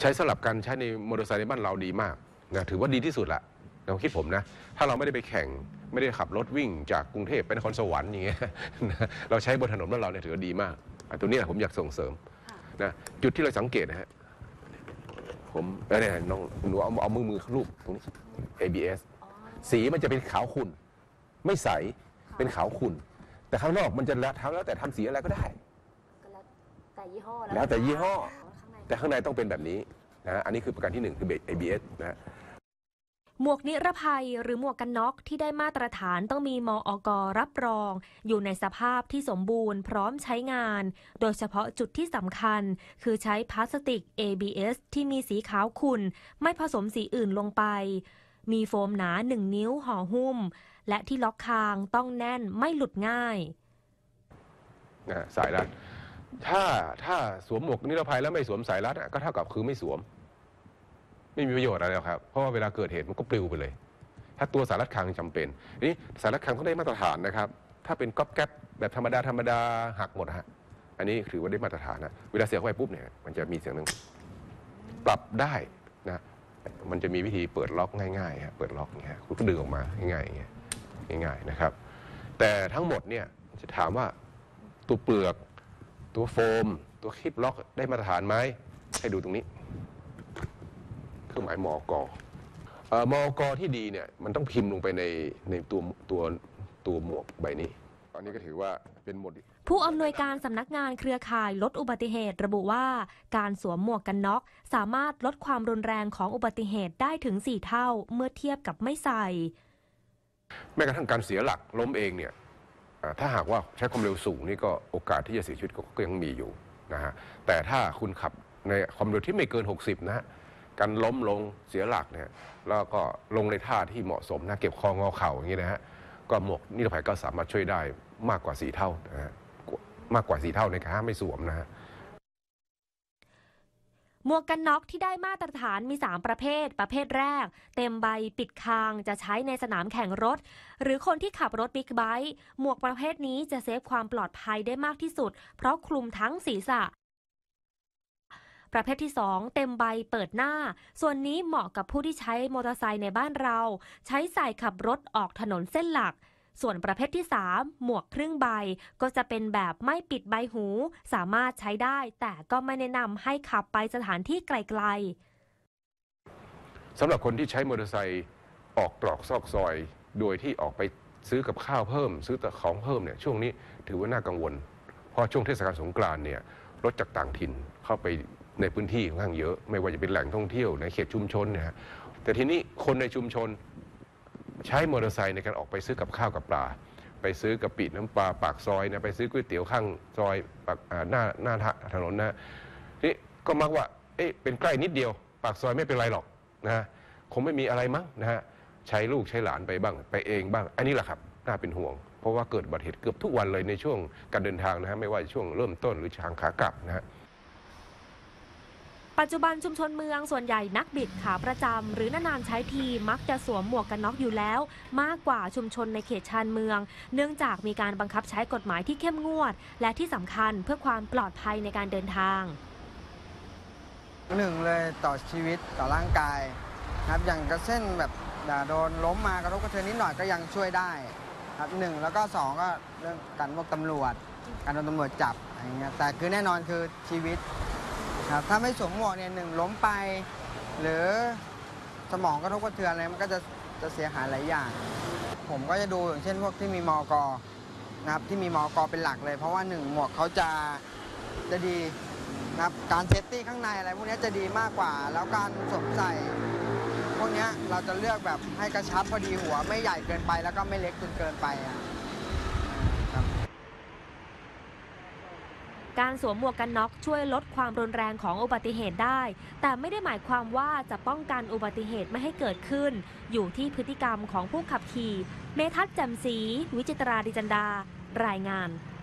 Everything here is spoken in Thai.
ช้สลับกันใช้ในมอเตอร์ไซค์ในบ้านเราดีมากนะถือว่าดีที่สุดละในความคิดผมนะถ้าเราไม่ได้ไปแข่งไม่ได้ขับรถวิ่งจากกรุงเทพไปนครสวรรค์อย่างเงี้ยเราใช้บนถนนบ้านเราเนี่ยถือว่าดีมากตัวนี้ผมอยากส่งเสริมนะจุดที่เราสังเกตนะฮะผมเนี่ยน้องหนูเอามือลูบตรงนี้ ABS สีมันจะเป็นขาวขุ่นไม่ใสเป็นขาวขุ่นแต่ข้างนอกมันจะแล้วแต่ทำสีอะไรก็ได้แต่ยี่ห้อแล้วแต่ยี่ห้อแต่ข้างในต้องเป็นแบบนี้นะอันนี้คือประการที่1คือ ABS นะหมวกนิรภัยหรือหมวกกันน็อกที่ได้มาตรฐานต้องมีมอก.รับรองอยู่ในสภาพที่สมบูรณ์พร้อมใช้งานโดยเฉพาะจุดที่สำคัญคือใช้พลาสติก ABS ที่มีสีขาวขุ่นไม่ผสมสีอื่นลงไปมีโฟมหนา1 นิ้วห่อหุ้มและที่ล็อกคางต้องแน่นไม่หลุดง่ายสายรัดถ้าสวมหมวกนิรภัยแล้วไม่สวมสายรัดก็เท่ากับคือไม่สวมไม่มีประโยชน์อะไรหรอกครับเพราะว่าเวลาเกิดเหตุมันก็ปลิวไปเลยถ้าตัวสายรัดคางจำเป็นนี่สายรัดคางต้องได้มาตรฐานนะครับถ้าเป็นก๊อบแก๊บแบบธรรมดาหักหมดฮะอันนี้ถือว่าได้มาตรฐานนะเวลาเสียบเข้าไปปุ๊บเนี่ยมันจะมีเสียงหนึ่งปรับได้นะมันจะมีวิธีเปิดล็อกง่ายๆฮะเปิดล็อกอย่างเงี้ยคุณก็ดึงออกมาง่ายๆอย่างเงี้ยง่ายๆนะครับแต่ทั้งหมดเนี่ยจะถามว่าตัวเปลือกตัวโฟมตัวคลิปล็อกได้มาตรฐานไหมให้ดูตรงนี้เครื่องหมายมอกมอกที่ดีเนี่ยมันต้องพิมพ์ลงไปในตัวหมวกใบนี้ตอนนี้ก็ถือว่าเป็นหมดผู้อำนวยการสำนักงานเครือข่ายลดอุบัติเหตุระบุว่าการสวมหมวกกันน็อกสามารถลดความรุนแรงของอุบัติเหตุได้ถึง4 เท่าเมื่อเทียบกับไม่ใส่แม้กระทั่งการเสียหลักล้มเองเนี่ยถ้าหากว่าใช้ความเร็วสูงนี่ก็โอกาสที่จะเสียชีวิตก็ยังมีอยู่นะฮะแต่ถ้าคุณขับในความเร็วที่ไม่เกิน60นะการล้มลงเสียหลักเนี่ยแล้วก็ลงในท่าที่เหมาะสมนะเก็บคองอเข่าอย่างนี้นะฮะก็หมวกนิรภัยก็สามารถช่วยได้มากกว่า4 เท่านะฮะมากกว่า4 เท่าในการไม่สวมนะฮะหมวกกันน็อกที่ได้มาตรฐานมี3 ประเภทแรกเต็มใบปิดคางจะใช้ในสนามแข่งรถหรือคนที่ขับรถบิ๊กไบค์หมวกประเภทนี้จะเซฟความปลอดภัยได้มากที่สุดเพราะคลุมทั้งศีรษะประเภทที่2เต็มใบเปิดหน้าส่วนนี้เหมาะกับผู้ที่ใช้มอเตอร์ไซค์ในบ้านเราใช้ใส่ขับรถออกถนนเส้นหลักส่วนประเภทที่3หมวกครึ่งใบก็จะเป็นแบบไม่ปิดใบหูสามารถใช้ได้แต่ก็ไม่แนะนำให้ขับไปสถานที่ไกลๆสำหรับคนที่ใช้มอเตอร์ไซค์ออกตรอกซอกซอยโดยที่ออกไปซื้อกับข้าวเพิ่มซื้อแต่ของเพิ่มเนี่ยช่วงนี้ถือว่าน่ากังวลเพราะช่วงเทศกาลสงกรานต์เนี่ยรถจากต่างถิ่นเข้าไปในพื้นที่ค่อนข้างเยอะไม่ว่าจะเป็นแหล่งท่องเที่ยวในเขตชุมชนนะฮะแต่ทีนี้คนในชุมชนใช้มอเตอร์ไซค์ในการออกไปซื้อกับข้าวกับปลาไปซื้อกะปิน้ำปลาปากซอยนะไปซื้อก๋วยเตี๋ยวข้างซอยปากหน้าถนนนะนี่ก็มักว่าเป็นใกล้นิดเดียวปากซอยไม่เป็นไรหรอกนะฮะคงไม่มีอะไรมั้งนะฮะใช้ลูกใช้หลานไปบ้างไปเองบ้างอันนี้แหละครับน่าเป็นห่วงเพราะว่าเกิดอุบัติเหตุเกือบทุกวันเลยในช่วงการเดินทางนะฮะไม่ว่าช่วงเริ่มต้นหรือทางขากลับนะฮะปัจจุบันชุมชนเมืองส่วนใหญ่นักบิดขาประจำหรือนานๆใช้ทีมักจะสวมหมวกกันน็อกอยู่แล้วมากกว่าชุมชนในเขตชานเมืองเนื่องจากมีการบังคับใช้กฎหมายที่เข้มงวดและที่สำคัญเพื่อความปลอดภัยในการเดินทาง 1เลยต่อชีวิตต่อร่างกายครับอย่างกระเส้นแบบโดนล้มมากระทบกระเทือนนิดหน่อยก็ยังช่วยได้ครับ1แล้วก็2ก็เรื่องการพวกตำรวจการโดนตำรวจจับอะไรเงี้ยแต่คือแน่นอนคือชีวิตครับถ้าไม่สวมหมวกเนี่ย1ล้มไปหรือสมองกระทบกระเทือนอะไรมันก็จะเสียหายหลายอย่างผมก็จะดูอย่างเช่นพวกที่มีมก.นะครับที่มีมก.เป็นหลักเลยเพราะว่า1หมวกเขาจะดีนะครับการเซฟตี้ข้างในอะไรพวกนี้จะดีมากกว่าแล้วการสวมใส่พวกนี้เราจะเลือกแบบให้กระชับพอดีหัวไม่ใหญ่เกินไปแล้วก็ไม่เล็กจนเกินไปการสวมหมวกกันน็อกช่วยลดความรุนแรงของอุบัติเหตุได้แต่ไม่ได้หมายความว่าจะป้องกันอุบัติเหตุไม่ให้เกิดขึ้นอยู่ที่พฤติกรรมของผู้ขับขี่เมทัศน์แจ่มศรีวิจิตราดิจันดารายงาน